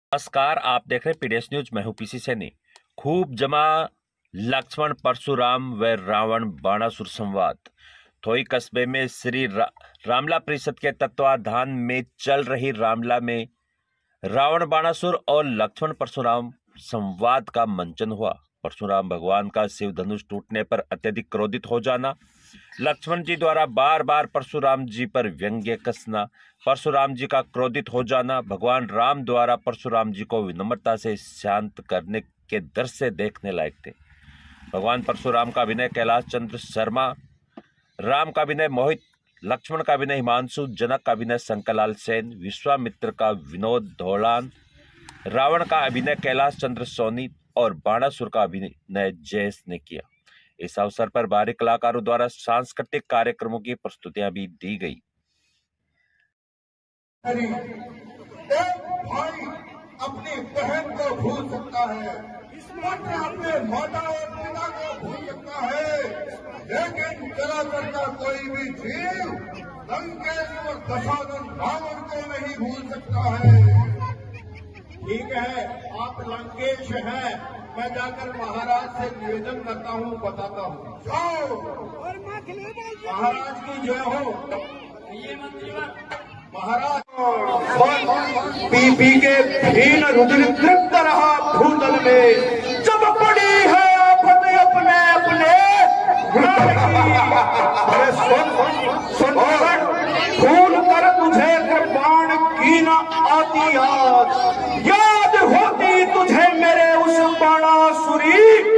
नमस्कार, आप देख रहे हैं पीडीएस न्यूज। मैं हूं पीसी सैनी। खूब जमा लक्ष्मण परशुराम व रावण बाणासुर संवाद। थोई कस्बे में श्री रामला परिषद के तत्वाधान में चल रही रामला में रावण बाणासुर और लक्ष्मण परशुराम संवाद का मंचन हुआ। परशुराम भगवान का शिव धनुष टूटने पर अत्यधिक क्रोधित हो जाना, लक्ष्मण जी द्वारा बार बार परशुराम जी पर व्यंग्य कसना, परशुराम जी का क्रोधित हो जाना, भगवान राम द्वारा परशुराम जी को विनम्रता से शांत करने के दृश्य से देखने लायक थे। भगवान परशुराम का अभिनय कैलाश चंद्र शर्मा, राम का अभिनय मोहित, लक्ष्मण का अभिनय हिमांशु, जनक का अभिनय शंकरलाल सेन, विश्वामित्र का विनोद धोलान, रावण का अभिनय कैलाश चंद्र सोनी और बाणासुर का अभिनय जयेश ने किया। इस अवसर पर बाहरी कलाकारों द्वारा सांस्कृतिक कार्यक्रमों की प्रस्तुतियां भी दी गई। एक भाई अपनी बहन को भूल सकता है, पुत्र अपने माता और पिता को भूल सकता है, लेकिन जरासंध का कोई भी जीव लंकेश और दशानन रावण को नहीं भूल सकता है। ठीक है, आप लंकेश हैं, मैं जाकर महाराज से निवेदन करता हूँ, बताता हूँ। जाओ, महाराज की जय हो। महाराज पी पी के भीन रुद्र तृप्त रहा भूतल में, जब पड़ी है आफत अपने अपने अरे सुन भूल कर तुझे कृपाण की न आती याद होती तुझे मेरे उस बाणासुरी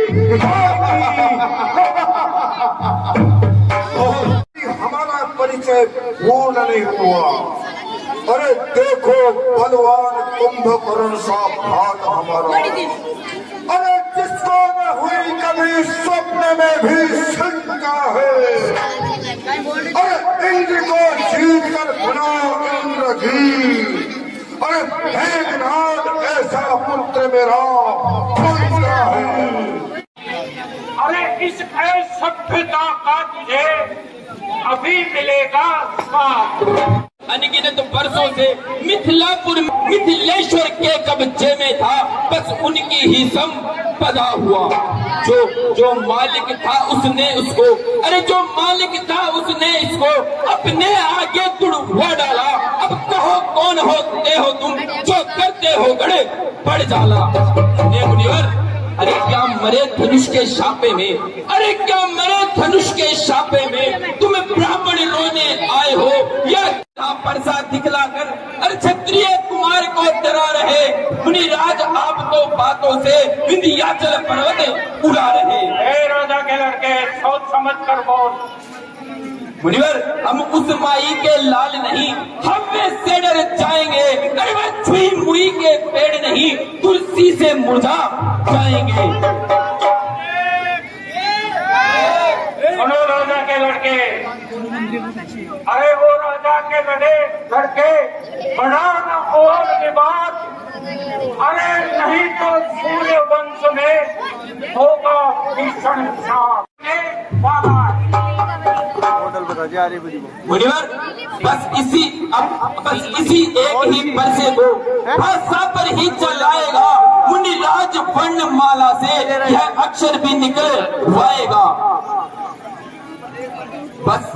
हमारा परिचय पूर्ण नहीं हुआ। अरे देखो बलवान कुंभकर्ण सा भाग हमारा, अरे जिसको न हुई कभी स्वप्न में भी शंका है। अरे इंद्र को जीत कर बना इंद्रजीत, अरे मेघनाद ऐसा पुत्र मेरा पुत्र है। अरे इस सभ्यता का तुझे अभी मिलेगा साथ। अनगिनत वर्षों से मिथिलापुर मिथिलेश्वर के कब्जे में था, बस उनकी ही संपदा हुआ। जो मालिक था उसने उसको, अरे जो मालिक था उसने इसको अपने आगे तुड़वा डाला। अब कहो कौन होते हो तुम जो करते हो गड़े पड़ जाला। मुनिवर, अरे क्या मरे धनुष के शापे में, अरे क्या मरे धनुष के शापे में तुम ब्राह्मण रोने आए हो, या परसा दिखलाकर अरे क्षत्रिय कुमार को डरा रहे मुनिराज आपको बातों से विंध्याचल पर्वत उड़ा रहे। राजा के लड़के सोच समझ कर बोल। मुनिवर, हम उस माई के लाल नहीं, हम से डर जाएंगे। अरे वह छुई मुई के पेड़ नहीं, तुलसी से मुरझा जाएंगे। सुनो राजा के लड़के, अरे वो राजा के लड़के बड़ा न और विवाद, अरे नहीं तो सूर्य वंश में होगा भीषण विषाद। मुनिवर, बस इसी एक ही परसे को भाषा पर ही चलाएगा। मुनिराज वर्णमाला से यह अक्षर भी निकल आएगा। बस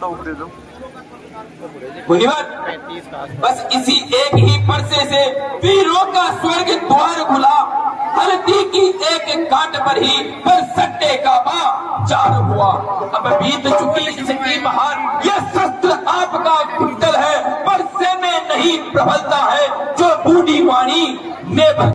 मुनिवर, बस इसी एक ही परसे से वीरों का स्वर्ग द्वार खुला। हल्दी की एक काट पर ही पर सट्टे का चार हुआ। अब बीत चुकी इसकी बहार, यह शस्त्र आपका कुंतल है, परसे में नहीं प्रबलता है जो बूढ़ी वाणी में